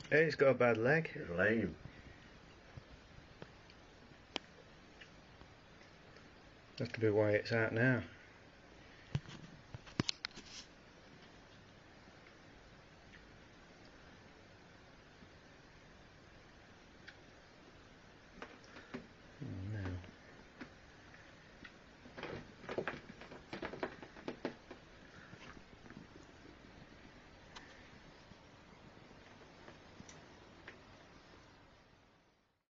Hey, it's got a bad leg. It's lame. That's to be why it's out now.